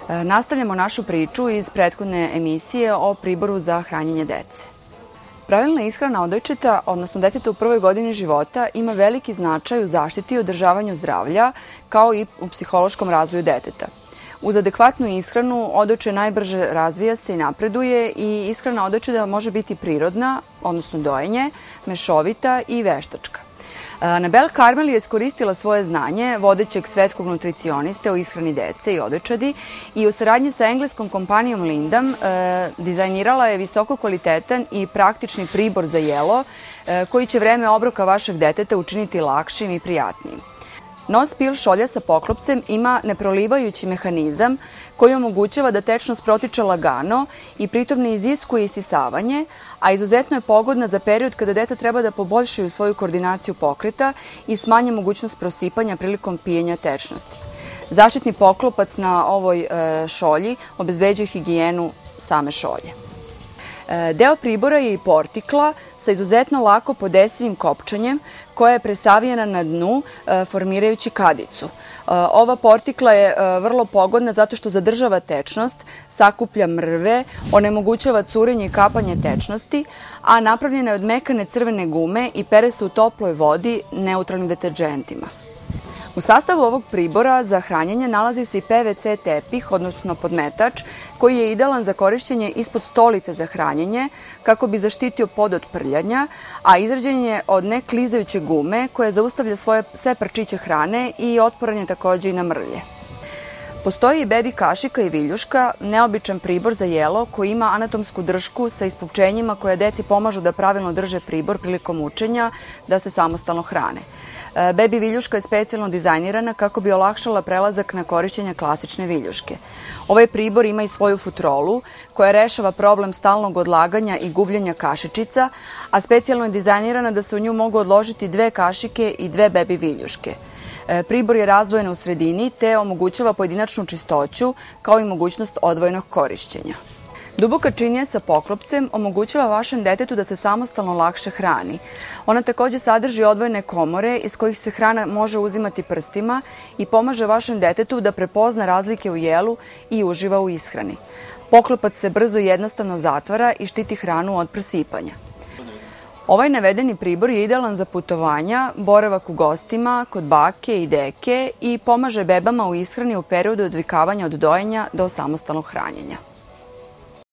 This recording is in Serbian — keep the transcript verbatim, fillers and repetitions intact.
Nastavljamo našu priču iz prethodne emisije o priboru za hranjenje dece. Pravilna ishrana odojčeta, odnosno deteta u prvoj godini života, ima veliki značaj u zaštiti i održavanju zdravlja, kao i u psihološkom razvoju deteta. Uz adekvatnu ishranu, odojče najbrže razvija se i napreduje i ishrana odojčeta može biti prirodna, odnosno dojenje, mešovita i veštačka. Anabel Karmel je iskoristila svoje znanje vodećeg svetskog nutricioniste o ishrani dece i odojčadi i u saradnji sa engleskom kompanijom Lindam dizajnirala je visoko kvalitetan i praktični pribor za jelo koji će vreme obroka vašeg deteta učiniti lakšim i prijatnijim. Nos pil šolja sa poklopcem ima neprolivajući mehanizam koji omogućava da tečnost protiče lagano i pritom ne iziskuje isisavanje, a izuzetno je pogodna za period kada deca treba da poboljšaju svoju koordinaciju pokreta i smanje mogućnost prosipanja prilikom pijenja tečnosti. Zaštitni poklopac na ovoj šolji obezbeđuje higijenu same šolje. Deo pribora je i portikla sa izuzetno lako podesivim kopčanjem koja je presavijena na dnu formirajući kadicu. Ova portikla je vrlo pogodna zato što zadržava tečnost, sakuplja mrve, onemogućava curenje i kapanje tečnosti, a napravljena je od mekane crvene gume i pere se u toploj vodi neutralnim deterđentima. U sastavu ovog pribora za hranjenje nalazi se i P V C tepih, odnosno podmetač, koji je idealan za korišćenje ispod stolice za hranjenje kako bi zaštitio pod od prljanja, a izrađen je od neklizajuće gume koja zaustavlja svoje sve parčiće hrane i otporan je takođe i na mrlje. Postoji i bebi kašika i viljuška, neobičan pribor za jelo koji ima anatomsku dršku sa ispupčenjima koje deci pomažu da pravilno drže pribor prilikom učenja da se samostalno hrane. Bebi viljuška je specijalno dizajnirana kako bi olakšala prelazak na korišćenje klasične viljuške. Ovaj pribor ima i svoju futrolu koja rešava problem stalnog odlaganja i gubljenja kašičica, a specijalno je dizajnirana da se u nju mogu odložiti dve kašike i dve bebi viljuške. Pribor je razdvojen u sredini te omogućava pojedinačnu čistoću kao i mogućnost odvojenog korišćenja. Duboka činija sa poklopcem omogućava vašem detetu da se samostalno lakše hrani. Ona takođe sadrži odvojene komore iz kojih se hrana može uzimati prstima i pomaže vašem detetu da prepozna razlike u jelu i uživa u ishrani. Poklopac se brzo i jednostavno zatvara i štiti hranu od prosipanja. Ovaj navedeni pribor je idealan za putovanja, boravak u gostima, kod bake i deke i pomaže bebama u ishrani u periodu odvikavanja od dojenja do samostalnog hranjenja.